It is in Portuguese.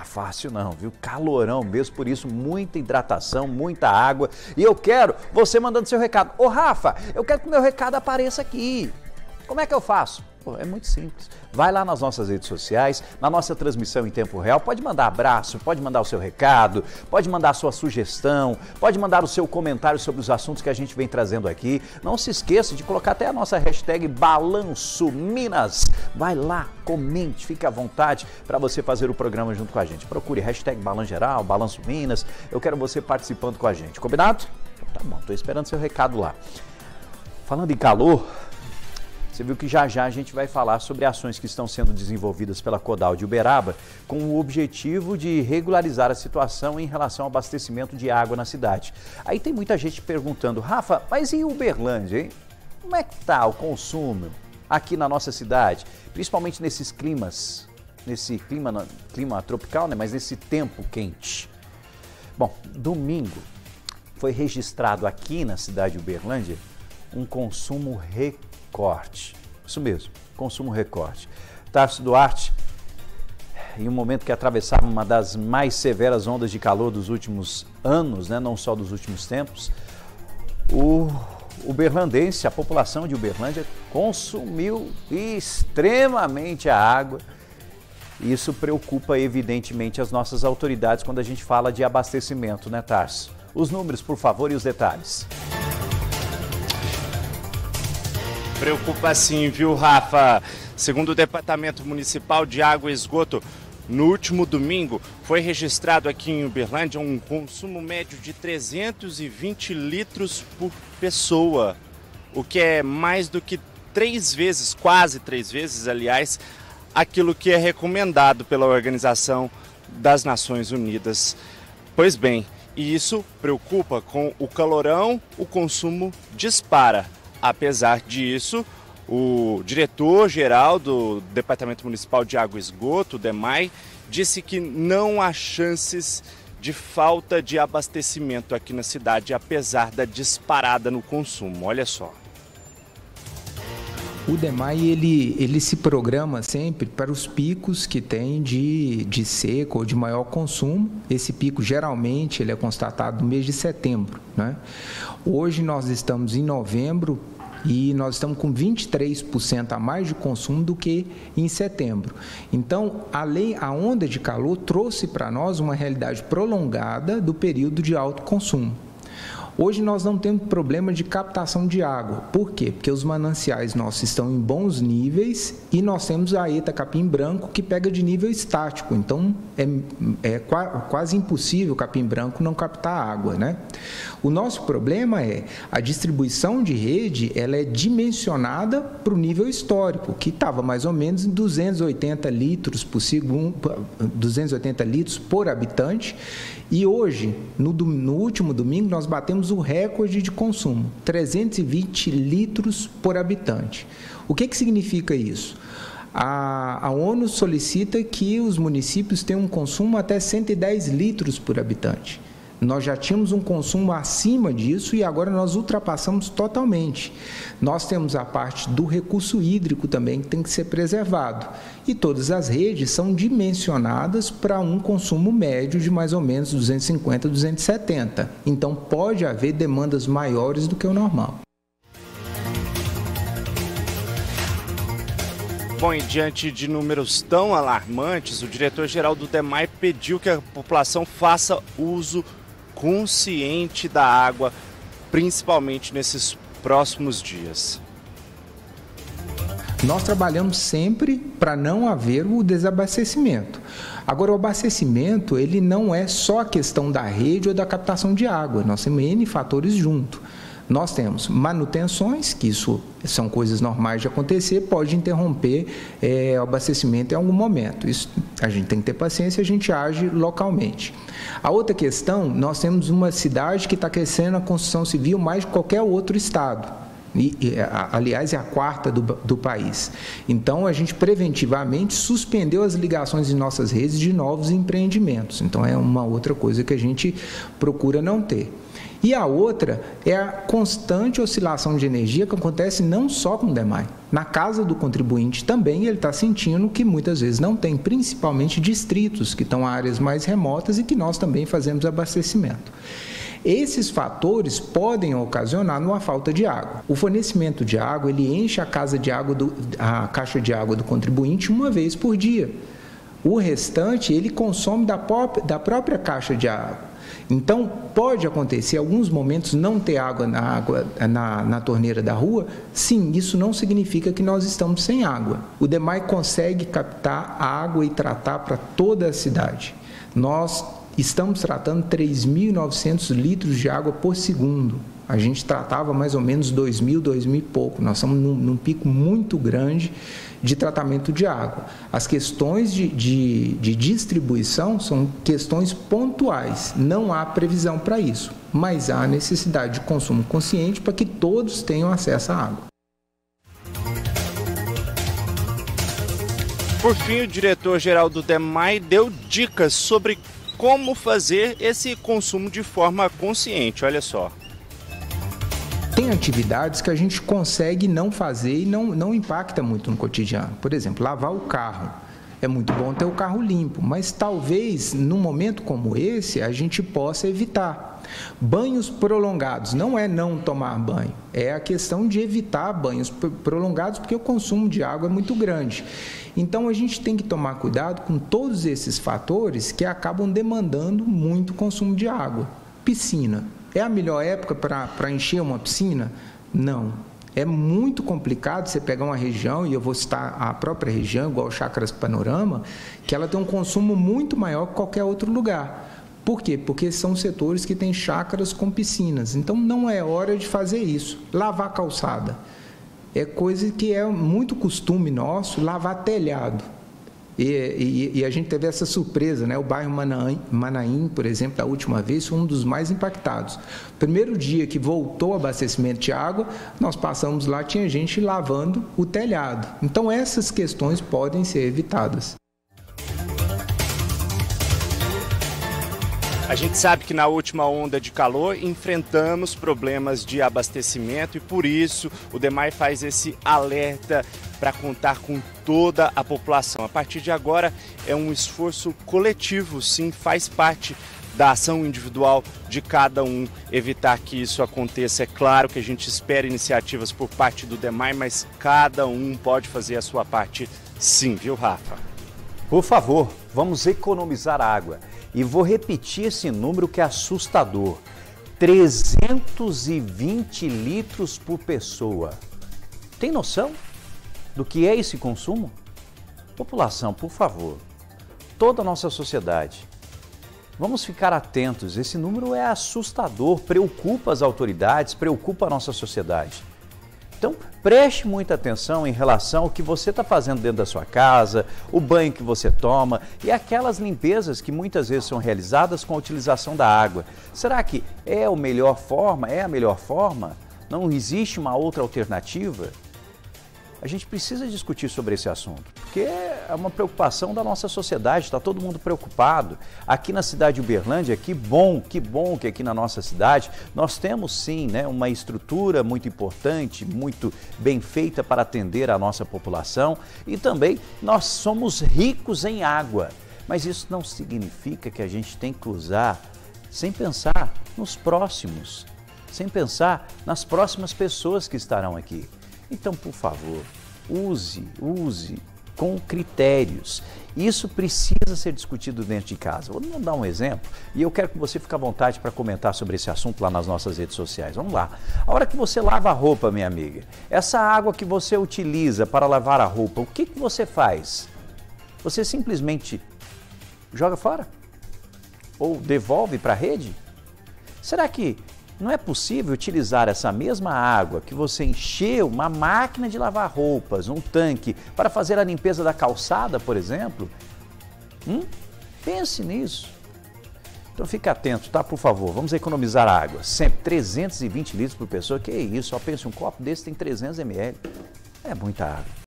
fácil não, viu? Calorão mesmo, por isso muita hidratação, muita água. E eu quero você mandando seu recado. Ô Rafa, eu quero que o meu recado apareça aqui. Como é que eu faço? Pô, é muito simples. Vai lá nas nossas redes sociais, na nossa transmissão em tempo real, pode mandar abraço, pode mandar o seu recado, pode mandar a sua sugestão, pode mandar o seu comentário sobre os assuntos que a gente vem trazendo aqui. Não se esqueça de colocar até a nossa hashtag Balanço Minas. Vai lá, comente, fique à vontade para você fazer o programa junto com a gente. Procure hashtag Balanço Geral, Balanço Minas. Eu quero você participando com a gente. Combinado? Tá bom, tô esperando seu recado lá. Falando em calor, você viu que já a gente vai falar sobre ações que estão sendo desenvolvidas pela Codal de Uberaba com o objetivo de regularizar a situação em relação ao abastecimento de água na cidade. Aí tem muita gente perguntando, Rafa, mas e Uberlândia, hein? Como é que está o consumo aqui na nossa cidade? Principalmente nesses climas, nesse clima tropical, né? Mas nesse tempo quente. Bom, domingo foi registrado aqui na cidade de Uberlândia um consumo recorde. Isso mesmo, consumo recorde. Tarso Duarte, em um momento que atravessava uma das mais severas ondas de calor dos últimos anos, né, não só dos últimos tempos, o uberlandense, a população de Uberlândia, consumiu extremamente a água. Isso preocupa evidentemente as nossas autoridades quando a gente fala de abastecimento, né, Tarso? Os números, por favor, e os detalhes. Preocupa sim, viu, Rafa? Segundo o Departamento Municipal de Água e Esgoto, no último domingo foi registrado aqui em Uberlândia um consumo médio de 320 litros por pessoa, o que é mais do que 3 vezes, quase 3 vezes, aliás, aquilo que é recomendado pela Organização das Nações Unidas. Pois bem, e isso preocupa. Com o calorão, o consumo dispara. Apesar disso, o diretor-geral do Departamento Municipal de Água e Esgoto, DEMAI, disse que não há chances de falta de abastecimento aqui na cidade, apesar da disparada no consumo. Olha só. O DEMAI, ele se programa sempre para os picos que tem de seca ou de maior consumo. Esse pico, geralmente, ele é constatado no mês de setembro, né? Hoje nós estamos em novembro e nós estamos com 23% a mais de consumo do que em setembro. Então, a onda de calor trouxe para nós uma realidade prolongada do período de alto consumo. Hoje nós não temos problema de captação de água. Por quê? Porque os mananciais nossos estão em bons níveis e nós temos a ETA Capim Branco que pega de nível estático. Então, é quase impossível o Capim Branco não captar água, né? O nosso problema é a distribuição de rede, ela é dimensionada para o nível histórico, que estava mais ou menos em 280 litros por segundo, 280 litros por habitante. E hoje, no último domingo, nós batemos o recorde de consumo, 320 litros por habitante. O que significa isso? A ONU solicita que os municípios tenham um consumo até 110 litros por habitante. Nós já tínhamos um consumo acima disso e agora nós ultrapassamos totalmente. Nós temos a parte do recurso hídrico também que tem que ser preservado. E todas as redes são dimensionadas para um consumo médio de mais ou menos 250, 270. Então pode haver demandas maiores do que o normal. Bom, e diante de números tão alarmantes, o diretor-geral do DEMAI pediu que a população faça uso consciente da água, principalmente nesses próximos dias. Nós trabalhamos sempre para não haver o desabastecimento. Agora, o abastecimento, ele não é só a questão da rede ou da captação de água, nós temos N fatores junto. Nós temos manutenções, que isso são coisas normais de acontecer, pode interromper o abastecimento em algum momento. Isso a gente tem que ter paciência, a gente age localmente. A outra questão, nós temos uma cidade que está crescendo a construção civil mais de qualquer outro estado. Aliás, é a quarta do país. Então, a gente preventivamente suspendeu as ligações de nossas redes de novos empreendimentos. Então, é uma outra coisa que a gente procura não ter. E a outra é a constante oscilação de energia que acontece não só com o DEMAI. Na casa do contribuinte também ele está sentindo que muitas vezes não tem, principalmente distritos que estão em áreas mais remotas e que nós também fazemos abastecimento. Esses fatores podem ocasionar uma falta de água. O fornecimento de água, ele enche a caixa de água do contribuinte uma vez por dia. O restante, ele consome da própria caixa de água. Então, pode acontecer, em alguns momentos, não ter água na torneira da rua. Sim, isso não significa que nós estamos sem água. O DEMAI consegue captar a água e tratar para toda a cidade. Nós estamos tratando 3.900 litros de água por segundo. A gente tratava mais ou menos 2.000 e pouco. Nós estamos num pico muito grande de tratamento de água. As questões de distribuição são questões pontuais. Não há previsão para isso, mas há necessidade de consumo consciente para que todos tenham acesso à água. Por fim, o diretor-geral do DEMAI deu dicas sobre como fazer esse consumo de forma consciente. Olha só. Tem atividades que a gente consegue não fazer e não impacta muito no cotidiano. Por exemplo, lavar o carro. É muito bom ter o carro limpo, mas talvez, num momento como esse, a gente possa evitar. Banhos prolongados, não é não tomar banho, é a questão de evitar banhos prolongados, porque o consumo de água é muito grande. Então, a gente tem que tomar cuidado com todos esses fatores que acabam demandando muito consumo de água. Piscina. É a melhor época para encher uma piscina? Não. É muito complicado você pegar uma região, e eu vou citar a própria região, igual Chácaras Panorama, que ela tem um consumo muito maior que qualquer outro lugar. Por quê? Porque são setores que têm chácaras com piscinas. Então, não é hora de fazer isso. Lavar calçada. É coisa que é muito costume nosso, lavar telhado. E a gente teve essa surpresa, né? O bairro Manaim, por exemplo, da última vez, foi um dos mais impactados. Primeiro dia que voltou o abastecimento de água, nós passamos lá, tinha gente lavando o telhado. Então, essas questões podem ser evitadas. A gente sabe que na última onda de calor enfrentamos problemas de abastecimento e por isso o DEMAI faz esse alerta para contar com toda a população. A partir de agora é um esforço coletivo, sim, faz parte da ação individual de cada um evitar que isso aconteça. É claro que a gente espera iniciativas por parte do DEMAI, mas cada um pode fazer a sua parte sim, viu, Rafa? Por favor, vamos economizar água. E vou repetir esse número que é assustador. 320 litros por pessoa. Tem noção do que é esse consumo? População, por favor, toda a nossa sociedade, vamos ficar atentos. Esse número é assustador, preocupa as autoridades, preocupa a nossa sociedade. Então, preste muita atenção em relação ao que você está fazendo dentro da sua casa, o banho que você toma e aquelas limpezas que muitas vezes são realizadas com a utilização da água. Será que é a melhor forma? É a melhor forma? Não existe uma outra alternativa? A gente precisa discutir sobre esse assunto, porque é uma preocupação da nossa sociedade, está todo mundo preocupado. Aqui na cidade de Uberlândia, que bom que aqui na nossa cidade nós temos sim, né, uma estrutura muito importante, muito bem feita para atender a nossa população e também nós somos ricos em água, mas isso não significa que a gente tem que usar sem pensar nos próximos, sem pensar nas próximas pessoas que estarão aqui. Então, por favor, use com critérios. Isso precisa ser discutido dentro de casa. Vou dar um exemplo e eu quero que você fique à vontade para comentar sobre esse assunto lá nas nossas redes sociais. Vamos lá. A hora que você lava a roupa, minha amiga, essa água que você utiliza para lavar a roupa, o que você faz? Você simplesmente joga fora? Ou devolve para a rede? Será que não é possível utilizar essa mesma água que você encheu uma máquina de lavar roupas, um tanque, para fazer a limpeza da calçada, por exemplo? Pense nisso. Então fique atento, tá? Por favor, vamos economizar água. Sempre 320 litros por pessoa, que é isso? Só pense, um copo desse tem 300 ml. É muita água.